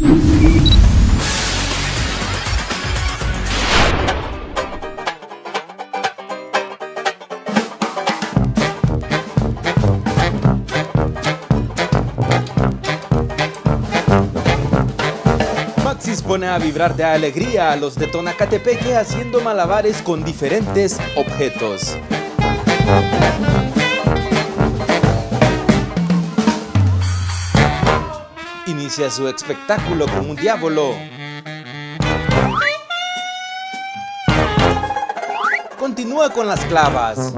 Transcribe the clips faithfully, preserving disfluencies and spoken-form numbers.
Maxis pone a vibrar de alegría a los de Tonacatepeque haciendo malabares con diferentes objetos. Inicia su espectáculo con un diablo. Continúa con las clavas.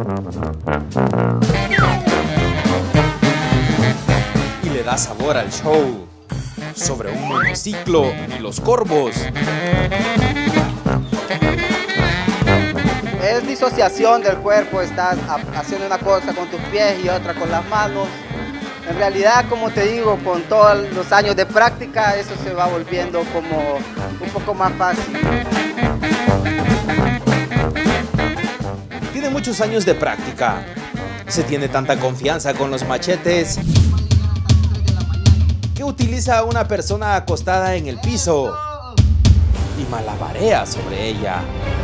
Y le da sabor al show. Sobre un monociclo y los corvos. Es disociación del cuerpo, estás haciendo una cosa con tus pies y otra con las manos. En realidad, como te digo, con todos los años de práctica, eso se va volviendo como un poco más fácil. Tiene muchos años de práctica. Se tiene tanta confianza con los machetes que utiliza a una persona acostada en el piso y malabarea sobre ella.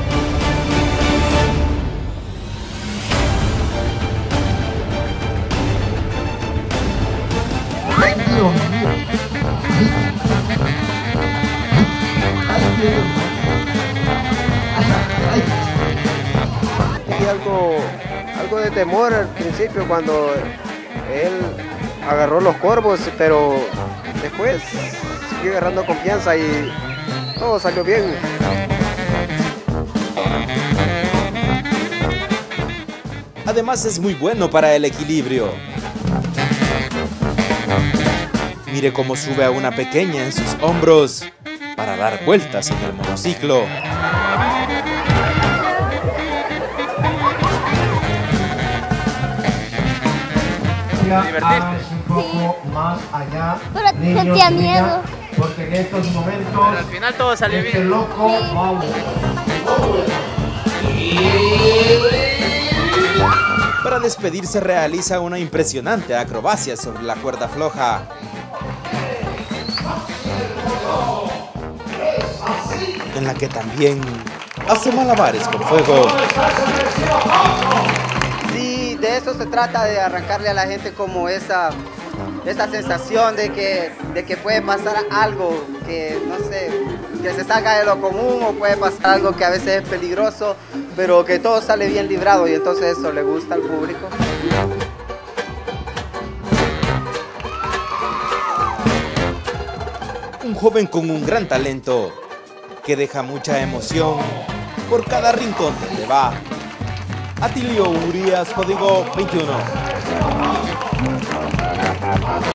Y algo, algo de temor al principio cuando él agarró los corvos, pero después siguió agarrando confianza y todo salió bien. Además es muy bueno para el equilibrio. Mire cómo sube a una pequeña en sus hombros para dar vueltas en el monociclo. ¿Divertiste? Un poco más allá, pero niños, sentía niñas, miedo. porque en estos momentos pero al final todo salió este bien. Loco, sí. Wow. Para despedirse realiza una impresionante acrobacia sobre la cuerda floja. En la que también hace malabares con fuego. Sí, de eso se trata, de arrancarle a la gente como esa, esa sensación de que, de que puede pasar algo que, no sé, que se salga de lo común, o puede pasar algo que a veces es peligroso, pero que todo sale bien librado, y entonces eso le gusta al público. Un joven con un gran talento que deja mucha emoción por cada rincón donde va. Atilio Urias, Código veintiuno.